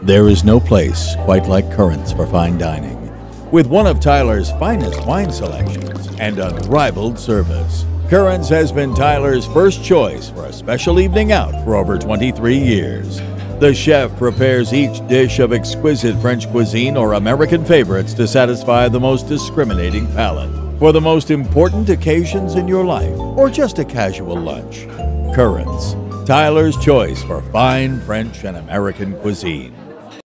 There is no place quite like Currents for fine dining. With one of Tyler's finest wine selections and unrivaled service, Currents has been Tyler's first choice for a special evening out for over 23 years. The chef prepares each dish of exquisite French cuisine or American favorites to satisfy the most discriminating palate. For the most important occasions in your life, or just a casual lunch, Currents, Tyler's choice for fine French and American cuisine.